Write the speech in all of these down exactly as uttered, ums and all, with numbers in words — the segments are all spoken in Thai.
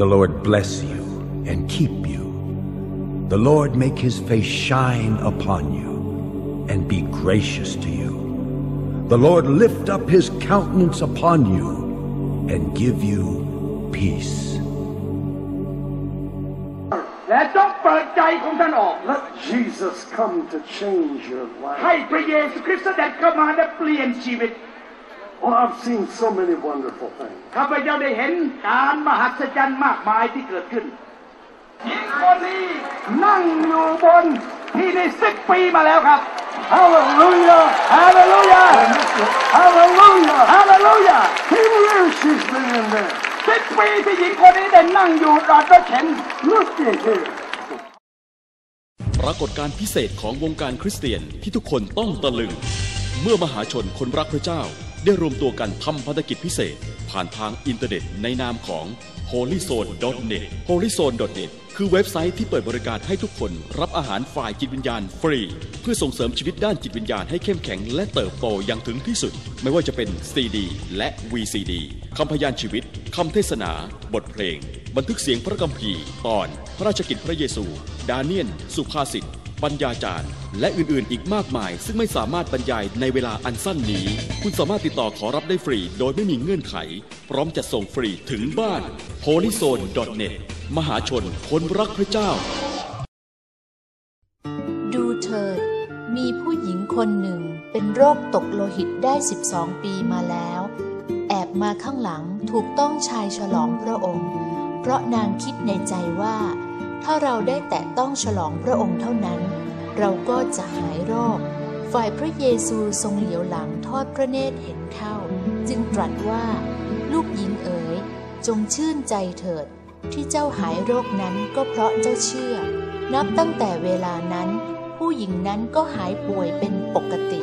The Lord bless you and keep you. The Lord make his face shine upon you and be gracious to you. The Lord lift up his countenance upon you and give you peace. และต้องเปิดใจของท่านออก Let Jesus come to change your life. ให้พระเยซูคริสต์เสด็จเข้ามาและเปลี่ยนชีวิต Oh, I've seen so many wonderful things. ข้าพเจ้าได้เห็นการมหัศจรรย์มากมายที่เกิดขึ้นหญิงคนนี้นั่งอยู่บนที่ได้สิบปีมาแล้วครับ Hallelujah! Hallelujah! Hallelujah! Hallelujah! Ten years she's been in there. สิบปีที่หญิงคนนี้ได้นั่งอยู่รอดรถเข็น Look at here. ปรากฏการณ์พิเศษของวงการคริสเตียนที่ทุกคนต้องตะลึงเมื่อมหาชนคนรักพระเจ้าได้รวมตัวกันทำภารกิจพิเศษผ่านทางอินเทอร์เน็ตในนามของ โฮลี่โซน ดอท เน็ต โฮลี่โซน ดอท เน็ต คือเว็บไซต์ที่เปิดบริการให้ทุกคนรับอาหารฝ่ายจิตวิญญาณฟรีเพื่อส่งเสริมชีวิตด้านจิตวิญญาณให้เข้มแข็งและเติบโตอย่างถึงที่สุดไม่ว่าจะเป็น ซี ดี และ วี ซี ดี คำพยานชีวิตคำเทศนาบทเพลงบันทึกเสียงพระคัมภีร์ตอนพระราชกิจพระเยซูดาเนียลสุภาษิตปัญญาจารย์และอื่นๆอีกมากมายซึ่งไม่สามารถบรรยายในเวลาอันสั้นนี้คุณสามารถติดต่อขอรับได้ฟรีโดยไม่มีเงื่อนไขพร้อมจัดส่งฟรีถึงบ้าน โฮลี่โซน ดอท เน็ต มหาชนคนรักพระเจ้าดูเถิดมีผู้หญิงคนหนึ่งเป็นโรคตกโลหิตได้สิบสองปีมาแล้วแอบมาข้างหลังถูกต้องชายฉลองพระองค์เพราะนางคิดในใจว่าถ้าเราได้แตะต้องฉลองพระองค์เท่านั้นเราก็จะหายโรคฝ่ายพระเยซูทรงเหลียวหลังทอดพระเนตรเห็นเข้าจึงตรัสว่าลูกหญิงเอ๋ยจงชื่นใจเถิดที่เจ้าหายโรคนั้นก็เพราะเจ้าเชื่อนับตั้งแต่เวลานั้นผู้หญิงนั้นก็หายป่วยเป็นปกติ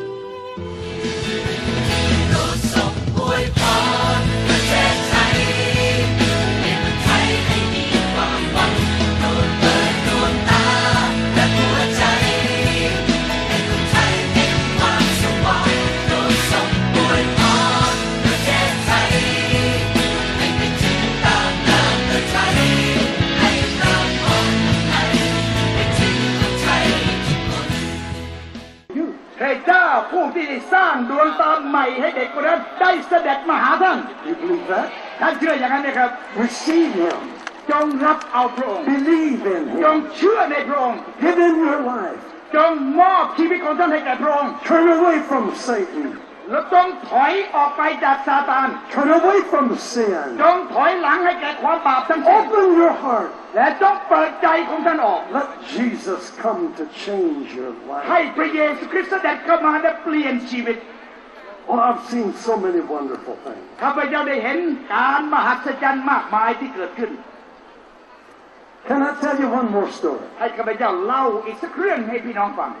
ผู้ที่ได้สร้างดวงตาใหม่ให้เด็กคนนั้นได้เสด็จมาหาท่าน You believe that? ท่านเชื่ออย่างนั้นไหมครับ Receive him. จงรับเอาพระองค์ Believe in จง him. เชื่อในพระองค์ Give him your life. จงมอบชีวิตของท่านให้แก่พระองค์ Turn away from Satan. และจงถอยออกไปจากซาตาน Turn away from sin. จงถอยหลังให้แก่ความบาปทั้งสิ้น Open your heart. และจงเปิดใจของท่านออก Let Jesus come to change your ให้ life. พระเยซูคริสต์เสด็จเข้ามาและเปลี่ยนชีวิต Oh, I've seen so many wonderful things. ข้าพเจ้าได้เห็นการมหัศจรรย์มากมายที่เกิดขึ้น Can I tell you one more story? ให้ข้าพเจ้าเล่าอีกสักเรื่องให้พี่น้องฟัง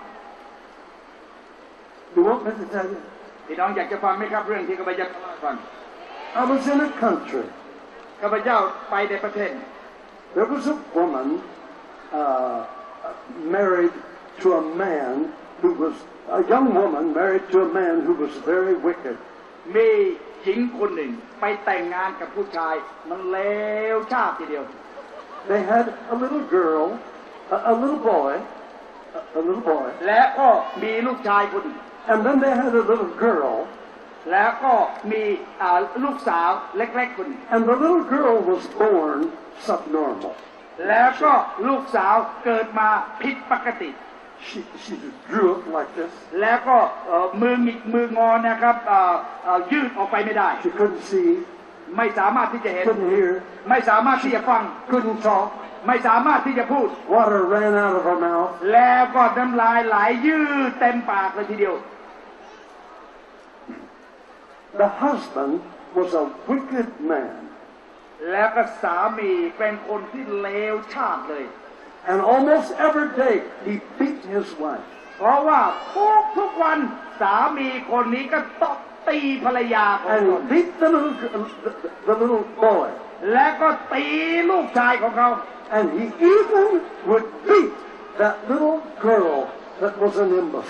You want me to tell you? พี่น้องอยากจะฟังไหมครับเรื่องที่ข้าพเจ้าฟัง I was in a country. ข้าพเจ้าไปในประเทศ There was a woman uh, married to a man who was a young woman married to a man who was very wicked. มีหญิงคนหนึ่งไปแต่งงานกับผู้ชายมันเลวชาติทีเดียว They had a little girl, a, a little boy, a, a little boy. และก็มีลูกชายคนหนึ่ง And then they had a little girl. แล้วก็มีลูกสาวเล็กๆคนหนึ่ง And the little girl was born subnormal. แล้วก็ลูกสาวเกิดมาผิดปกติ She she grew up like this. แล้วก็มือหงิกมืองอนะครับยืดออกไปไม่ได้ She couldn't see. ไม่สามารถที่จะเห็น Couldn't hear. ไม่สามารถที่จะฟัง Couldn't talk. ไม่สามารถที่จะพูด Water ran out of her mouth. แล้วก็น้ำลายไหลยืดเต็มปากเลยทีเดียว The husband was a wicked man. แล้วก็สามีเป็นคนที่เลวชาติเลย And almost every day he beat his wife. เพราะว่าทุกทุกวันสามีคนนี้ก็ตบตีภรรยาของตน And beat the little the, the little boy. และก็ตีลูกชายของเขา And he even would beat that little girl that was an imbecile.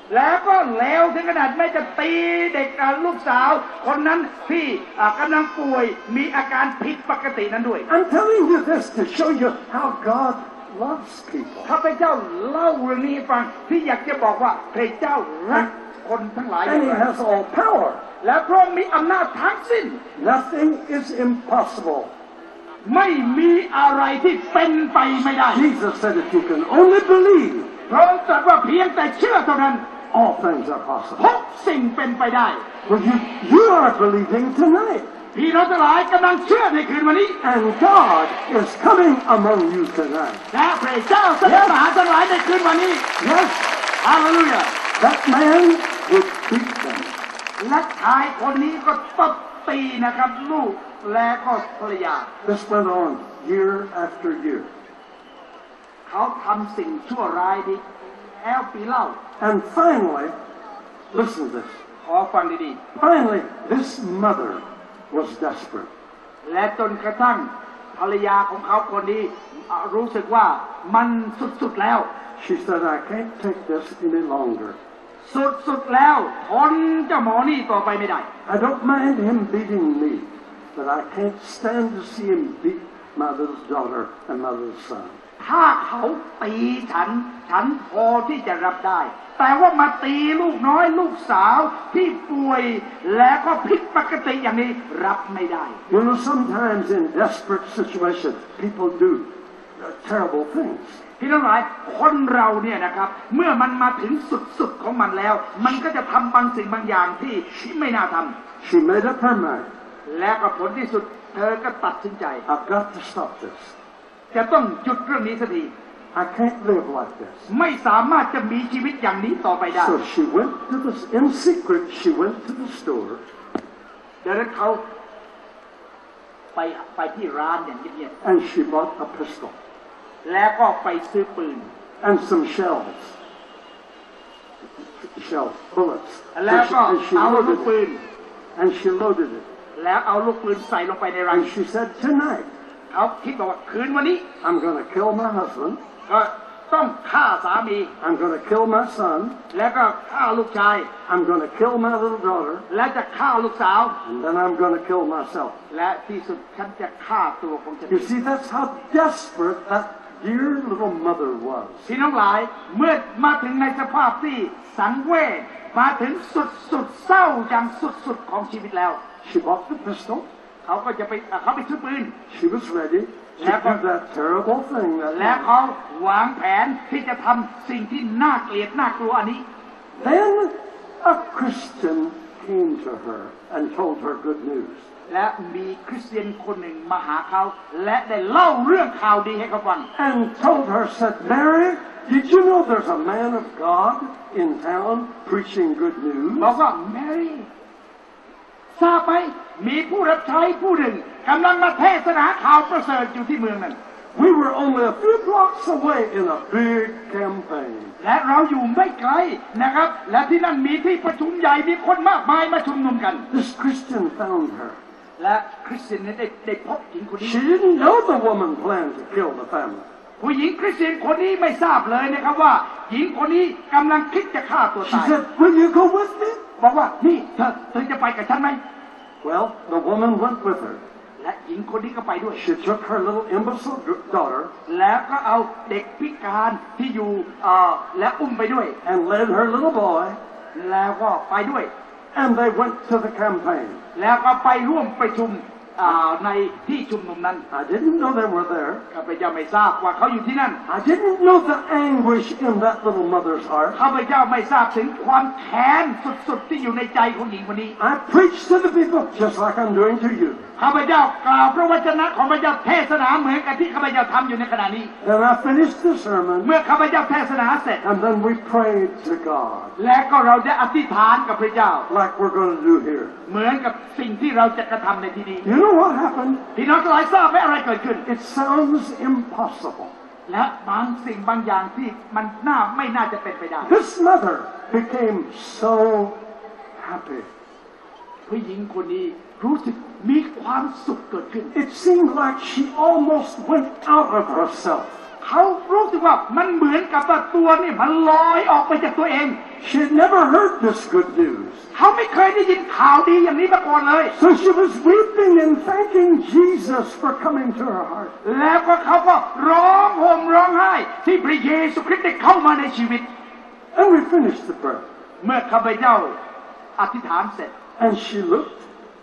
แล้วก็เลวถึงขนาดไม่จะตีเด็กลูกสาวคนนั้นที่กำลังป่วยมีอาการผิดปกตินั้นด้วย I'm telling you this to show you how God loves people. ข้าพเจ้าเล่าเรื่องนี้ฟังที่อยากจะบอกว่าพระเจ้ารักคนทั้งหลาย And He has all power. และพระองค์มีอำนาจทั้งสิ้น Nothing is impossible. ไม่มีอะไรที่เป็นไปไม่ได้ Jesus said if you can only believe, พระองค์ตรัสว่าเพียงแต่เชื่อเท่านั้น all things are ทุ possible. กสิ่งเป็นไปได้ Well, you, you are believing tonight. พี่น้องทั้งหลายกำลังเชื่อในคืนวันนี้ And God is coming among you tonight. และพระเจ้าเสด็จมาหาทั้งหลายในคืนวันนี้ Yes, ฮาเลลูยา that man would beat them. และชายคนนี้ก็ตบตีนะครับลูกและก็ภรรยา This went on year after year. เขาทำสิ่งชั่วร้ายนี้แล้วปีเล่า And finally, listen to this. ขอฟังดี Finally, this mother was desperate. ๆและจนกระทั่งภรรยาของเขาคนนี้รู้สึกว่ามันสุดๆแล้ว She said, I can't take this any longer. สุดๆแล้วทนเจ้าหมอนี่ต่อไปไม่ได้ I don't mind him beating me, but I can't stand to see him beat my little daughter and my little son. ถ้าเขาตีฉันฉันพอที่จะรับได้แต่ว่ามาตีลูกน้อยลูกสาวที่ป่วยและก็ผิดปกติอย่างนี้รับไม่ได้ You know, sometimes in desperate situations, people do terrible things. พี่น้องหลายคนเราเนี่ยนะครับเมื่อมันมาถึงสุดๆของมันแล้วมันก็จะทำบางสิ่งบางอย่างที่ไม่น่าทำ She made up her mind. และก็ผลที่สุดเธอก็ตัดสินใจ I've got to stop this. จะต้องหยุดเรื่องนี้สักที I can't live like this. ไม่สามารถจะมีชีวิตอย่างนี้ต่อไปได้ So she went to the, in secret, she went to the store. ดังนั้นเขาไปไปที่ร้านอย่างเงียบ And she bought a pistol ๆแล้วก็ไปซื้อปืน and some shells. Shells, bullets. แล้ว And she, ก็ and she เอาลูก loaded ปืน it. And she loaded it. แล้วเอาลูกปืนใส่ลงไปในรัง And she said, tonight, เขาคิดบอกว่าคืนวันนี้ I'm going to kill my husband. ก็ต้องฆ่าสามี I'm going to kill my son. แล้วก็ฆ่าลูกชาย I'm going to kill my little daughter. และจะฆ่าลูกสาว And then I'm going to kill myself. และที่สุดฉันจะฆ่าตัวของฉัน You see, that's how desperate that dear little mother was. พี่น้องหลายเมื่อมาถึงในสภาพที่สังเวชมาถึงสุดสุดเศร้าอย่างสุดสุดของชีวิตแล้ว She bought the pistol. เขาก็จะไปเขาไปซื้อปืน She was ready to do that terrible thing. That และ night. เขาวางแผนที่จะทำสิ่งที่น่าเกลียดน่ากลัวอันนี้ Then a Christian came to her and told her good news. และมีคริสเตียนคนหนึ่งมาหาเขาและได้เล่าเรื่องข่าวดีให้เขาฟัง And told her, said, Mary, did you know there's a man of God in town preaching good บอก news? ว่าแมรี่ทราบไหมมีผู้รับใช้ผู้หนึ่งกำลังมาเทศนาข่าวประเสริฐอยู่ที่เมืองนั้น We were only a few blocks away in a big campaign. และเราอยู่ไม่ไกลนะครับและที่นั่นมีที่ประชุมใหญ่มีคนมากมายมาชุมนุมกัน This Christian found her. และคริสเตียนได้ได้พบหญิงคนนี้ She didn't know the woman planned to kill the family. ผู้หญิงคริสเตียนคนนี้ไม่ทราบเลยนะครับว่าหญิงคนนี้กำลังคิดจะฆ่าตัว She ตาย said, will you go with me? บอกว่านี่เธอเธอจะไปกับฉันไหม Well, the woman went with her. และหญิงคนนี้ก็ไปด้วย She took her little imbecile daughter แล้วก็เอาเด็กพิการที่อยู่เอ่อและอุ้มไปด้วย and led her little boy, แล้วก็ไปด้วย and they went to the campaign. แล้วก็ไปร่วมประชุมอ่าในที่ชุมนุมนั้น I didn't know they were there. ข้าพเจ้าไม่ทราบว่าเขาอยู่ที่นั่น I didn't know the anguish in that little mother's heart. ข้าพเจ้าไม่ทราบถึงความแค้นสุดๆที่อยู่ในใจของหญิงคนนี้ I preached to the people just like I'm doing to you. ข้าพเจ้ากล่าวพระวจนะของพระเจ้าเทศนาเหมือนกับที่ข้าพเจ้าทำอยู่ในขณะนี้ Then I finished the sermon, เมื่อข้าพเจ้าเทศนาเสร็จ and then we prayed to God, และก็เราได้อธิษฐานกับพระเจ้า like we're going to do here. เหมือนกับสิ่งที่เราจะกระทำในที่นี้ You know what happened? พี่น้องทั้งหลายทราบไหมอะไรเกิดขึ้น It sounds impossible. และบางสิ่งบางอย่างที่มันน่าไม่น่าจะเป็นไปได้ This mother became so happy. ผู้หญิงคนนี้รู้สึกมีความสุขเกิดขึ้น It seemed like she almost went out of herself. เขารู้สึกว่ามันเหมือนกับว่าตัวนี่มันลอยออกไปจากตัวเอง She had never heard this good news. เขาไม่เคยได้ยินข่าวดีอย่างนี้มาก่อนเลย So she was weeping and thanking Jesus for coming to her heart. แล้วก็เขาก็ร้องห่มร้องไห้ที่พระเยซูคริสต์ได้เข้ามาในชีวิต And we finished the prayer. เมื่อข้าพเจ้าอธิษฐานเสร็จ And she looked.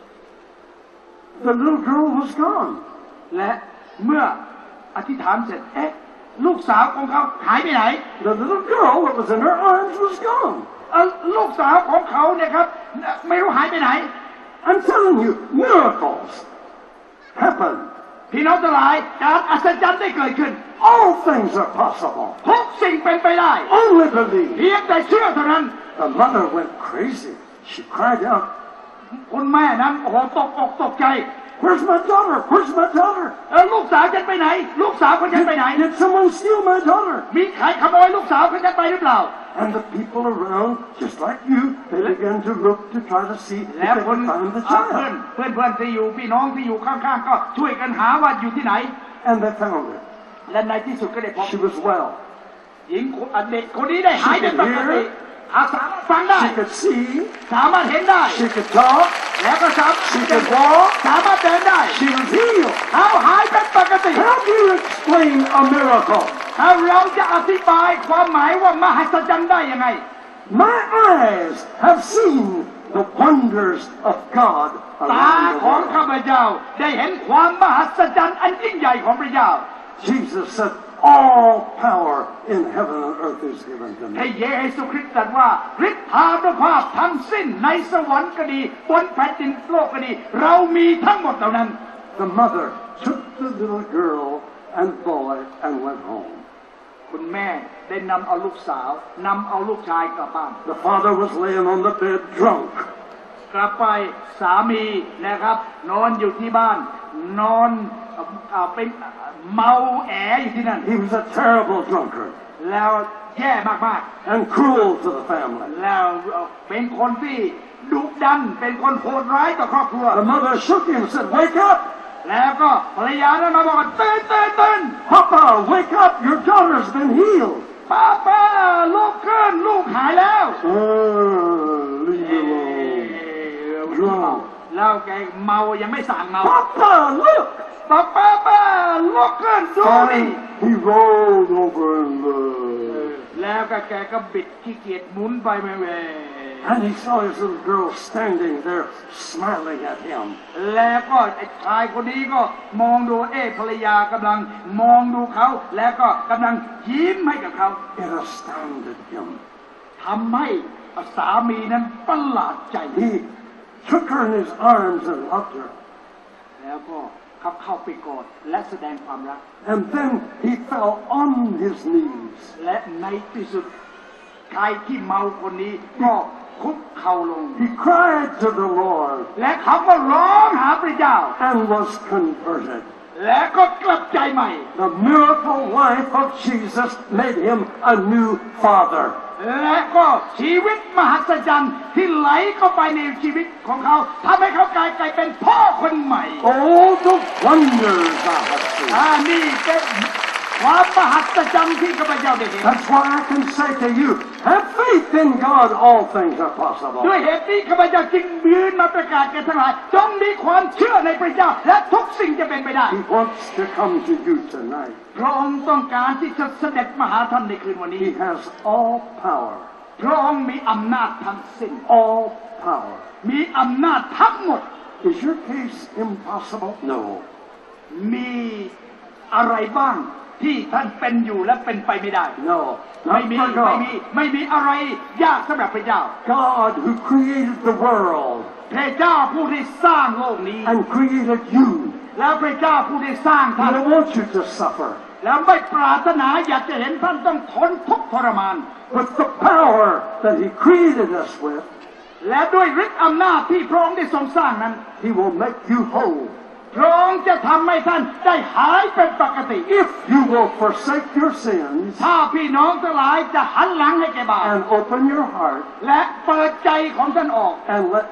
The little girl was gone. และเมื่ออธิษฐานเสร็จเอ๊ะลูกสาวของเขาหายไปไหน The little girl that was in her arms was gone. เอ่อลูกสาวของเขาเนี่ยครับไม่รู้หายไปไหน I'm telling you, miracles happen. พี่น้องทั้งหลายการอัศจรรย์ได้เกิดขึ้น All things are possible. ทุกสิ่งเป็นไปได้ Only believe. เพียงแต่เชื่อเท่านั้น The mother went crazy. She cried out, คุณแม่นั้นโอ้โหตกอกตกใจ Where's my daughter? Where's my daughter? เออลูกสาวฉันไปไหนลูกสาวของฉันไปไหน Did someone steal my daughter? มีใครขโมยลูกสาวของฉันไปหรือเปล่า And the people around, just like you, they began to look to try to see if และ they คน could find the เพื่อน child. เพื่อนเพื่อนที่อยู่พี่น้องที่อยู่ข้างๆก็ช่วยกันหาว่าอยู่ที่ไหน And they found her. และในที่สุดก็ได้พบ She was well. หญิงเด็กคนนี้ได้หายเป็นปกติอาสามารถฟังได้ She could see. สามารถเห็นได้ She could talk. แล้วก็สามารถ She could walk. สามารถเดินได้ She was healed. เขาหายเป็นปกติ How do you explain a miracle? ถ้าเราจะอธิบายความหมายว่ามหัศจรรย์ได้ยังไง My eyes have seen the wonders of God ตา around ของ the ข้า world. พเจ้าได้เห็นความมหัศจรรย์อันยิ่งใหญ่ของพระเจ้า Jesus said, all power in heaven and earth is given to ให้ me. เยซูคริสต์ตรัสว่าฤทธานุภาพทั้งสิ้นในสวรรค์ก็ดีบนแผ่นดินโลกก็ดีเรามีทั้งหมดเหล่านั้น The mother took the little girl and boy and went home. คุณแม่ได้นำเอาลูกสาวนำเอาลูกชายกลับบ้าน The father was laying on the bed drunk. กลับไปสามีนะครับนอนอยู่ที่บ้านนอนเอ่อเป็นเมาแออยู่ที่นั่น He was a terrible drunkard แล้วแย่มาก and cruel to the family. ๆแล้วเป็นคนที่ดุดันเป็นคนโหดร้ายต่อครอบครัว The mother shook him and said, wake up! แล้วก็ภรรยานั้นมาบอกว่าตื่นตื่นตื่น Papa, wake up! Your daughter's been healed. ป้าป้าลูกขึ้นลูกหายแล้ว Uh, leave it alone. แล้วแกเมายังไม่สั่งเมา Papa, look! ป้าป้าป้าลูกขึ้นดูนี่ And he rolled over in the... แล้วก็แกก็บิดขี้เกียจหมุนไปไม่เว And he saw his little girl standing there smiling at him. แล้วก็ไอ้ชายคนนี้ก็มองดูเอ๊ะภรรยากำลังมองดูเขาแล้วก็กำลังยิ้มให้กับเขา It astounded him. ทำให้สามีนั้นประหลาดใจ He took her in his arms and loved her. แล้วก็เขาเข้าไปกอดและแสดงความรัก And then he fell on his knees. และในที่สุดชายที่เมาคนนี้ก็คุกเข่าลง He cried to the Lord และเขาก็ร้องหาพระเจ้า and was converted. และก็กลับใจใหม่ The miracle life of Jesus made him a new father. และก็ชีวิตมหัศจรรย์ที่ไหลเข้าไปในชีวิตของเขาทำให้เขากลายกลายเป็นพ่อคนใหม่ Oh, the wonders I have seen. อ่านี่เป็นความมหัศจรรย์ที่ข้าพเจ้าได้เห็น That's why I can say to you, have faith in God, all things are possible. ด้วยเหตุนี้ข้าพเจ้าจึงยืนมาประกาศแก่ทั้งหลายจงมีความเชื่อในพระเจ้าและทุกสิ่งจะเป็นไปได้ He wants to come to you tonight. พระองค์ต้องการที่จะเสด็จมาหาท่านในคืนวันนี้ He has all power. พระองค์มีอำนาจทั้งสิ้น All power. มีอำนาจทั้งหมด Is your case impossible? No. มีอะไรบ้างที่ท่านเป็นอยู่และเป็นไปไม่ได้ No. ไม่ Not มี for ไม่มี God. ไม่มีอะไรยากสำหรับพระเจ้า God who created the world พระเจ้าผู้ที่สร้างโลกนี้ and created you. แล้วพระเจ้าผู้ที่สร้าง He ท่าน don't want you to suffer. แล้วไม่ปรารถนาอยากจะเห็นท่านต้องทนทุกข์ทรมาน With the power that He created us with, และด้วยฤทธิ์อำนาจที่พระองค์ได้ทรงสร้างนั้น He will make you whole. พระองค์จะทำให้ท่านได้หายเป็นปกติ If you will forsake your sins ถ้าพี่น้องทั้งหลายจะหันหลังให้แก่บาป and open your heart และเปิดใจของท่านออก and let